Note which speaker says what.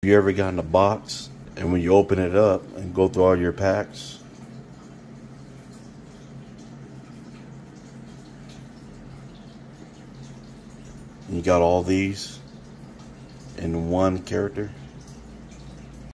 Speaker 1: You ever gotten a box and when you open it up and go through all your packs, you got all these in one character?